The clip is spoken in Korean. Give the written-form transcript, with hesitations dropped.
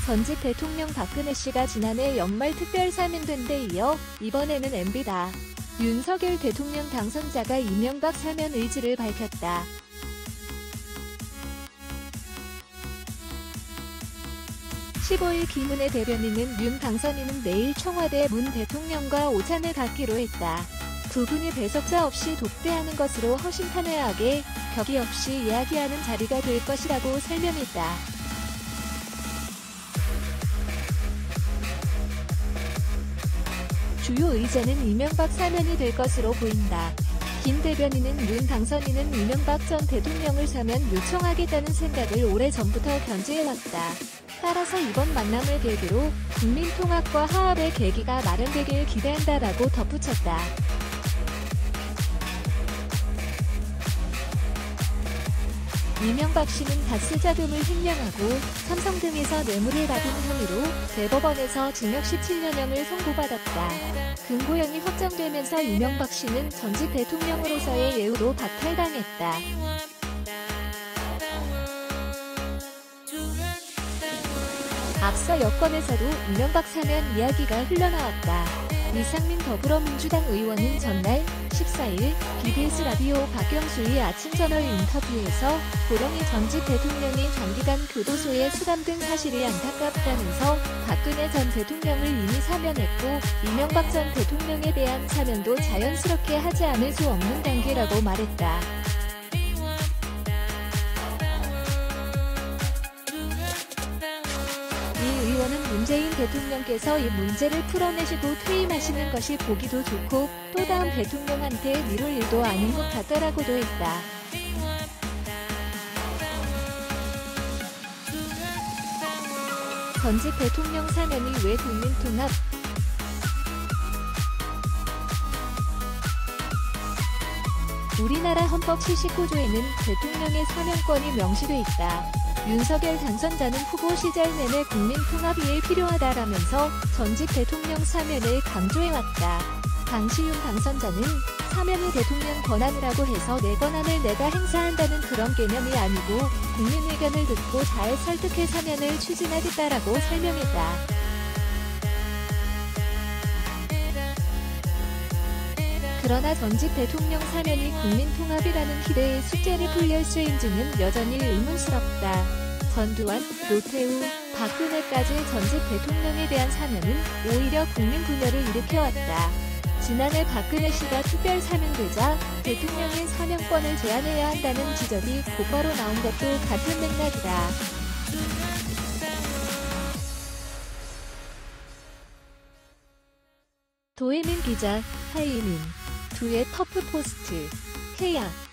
전직 대통령 박근혜 씨가 지난해 연말 특별 사면된 데 이어 이번에는 MB다. 윤석열 대통령 당선자가 이명박 사면 의지를 밝혔다. 15일 김은혜 대변인은 윤 당선인은 내일 청와대 문 대통령과 오찬을 갖기로 했다. 두 분이 배석자 없이 독대하는 것으로 허심탄회하게 격이 없이 이야기하는 자리가 될 것이라고 설명했다. 주요 의제는 이명박 사면이 될 것으로 보인다. 김 대변인은 윤 당선인은 이명박 전 대통령을 사면 요청하겠다는 생각을 오래전부터 견지해왔다. 따라서 이번 만남을 계기로 국민통합과 화합의 계기가 마련되길 기대한다라고 덧붙였다. 이명박 씨는 다스 자금을 횡령하고 삼성 등에서 뇌물을 받은 혐의로 대법원에서 징역 17년형을 선고받았다. 금고형이 확정되면서 이명박 씨는 전직 대통령으로서의 예우로 박탈당했다. 앞서 여권에서도 이명박 사면 이야기가 흘러나왔다. 이상민 더불어민주당 의원은 전날 14일 BBS 라디오 박경수의 아침저널 인터뷰에서 고령의 전직 대통령이 장기간 교도소에 수감된 사실이 안타깝다면서 박근혜 전 대통령을 이미 사면했고 이명박 전 대통령에 대한 사면도 자연스럽게 하지 않을 수 없는 단계라고 말했다. 이 의원은 문재인 대통령께서 이 문제를 풀어내시고 퇴임하시는 것이 보기도 좋고 또 다음 대통령한테 미룰 일도 아닌 것 같다라고도 했다. 전직 대통령 사면이 왜 국민통합? 우리나라 헌법 79조에는 대통령의 사면권이 명시돼 있다. 윤석열 당선자는 후보 시절 내내 국민통합이 필요하다라면서 전직 대통령 사면을 강조해왔다. 당시 윤 당선자는 사면이 대통령 권한이라고 해서 내 권한을 내가 행사한다는 그런 개념이 아니고 국민 의견을 듣고 잘 설득해 사면을 추진하겠다라고 설명했다. 그러나 전직 대통령 사면이 국민통합이라는 기대의 숙제를 풀릴 수인지는 여전히 의문스럽다. 전두환, 노태우, 박근혜까지 전직 대통령에 대한 사면은 오히려 국민 분열을 일으켜왔다. 지난해 박근혜 씨가 특별 사면되자 대통령의 사면권을 제한해야 한다는 지적이 곧바로 나온 것도 같은 맥락이다. 도혜민 기자, 하이민, 두의 터프 포스트, 케야.